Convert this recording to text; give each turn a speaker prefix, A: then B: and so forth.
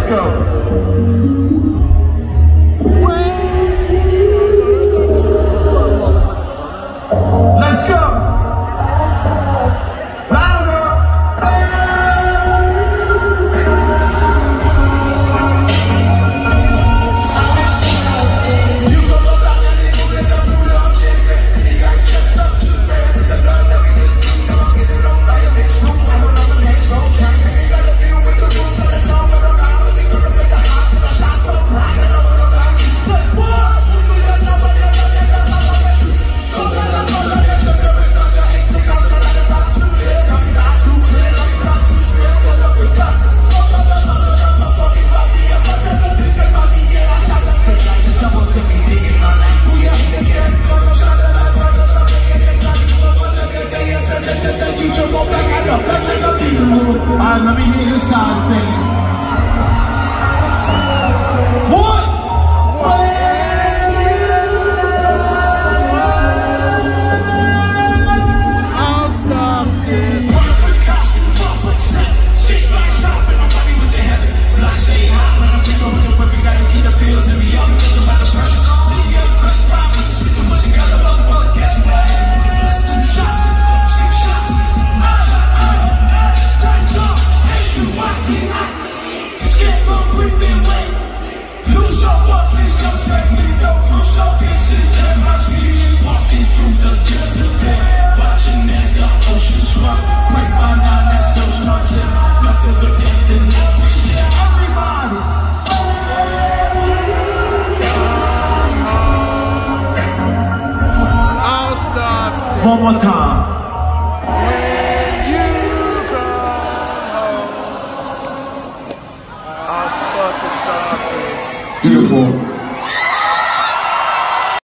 A: go. Let's go. Louder. You go look up and they move it up to the chest next to the ice, just up to the ground with the blood that we didn't do. Now I'm getting on by a bitch. I don't know the name, go train. You gotta deal with the room, but it's all with a round. But they could have made the house with a shot so bright. And I'm gonna back. Say what? Who do you know what they're gonna get? That's how I'm gonna do. Go get up, go get up, go get up, go get up. Stick out, go get up, two days. Now we got two days, now we got two days. Go up with us. Smoke up the fucking body. I'm not gonna do this body. Yeah, I shot the shit like this. I'm gonna take me digging my life. Who you think again? I'm shot the light, brother. Something in the body. What's a good day? It's turned into the you jump on back. I got back like a beetle. Alright, let me hear this side sing. What?
B: I'll stop this.
A: One more time.
B: When you come home, I'll fucking stop this.
A: Beautiful.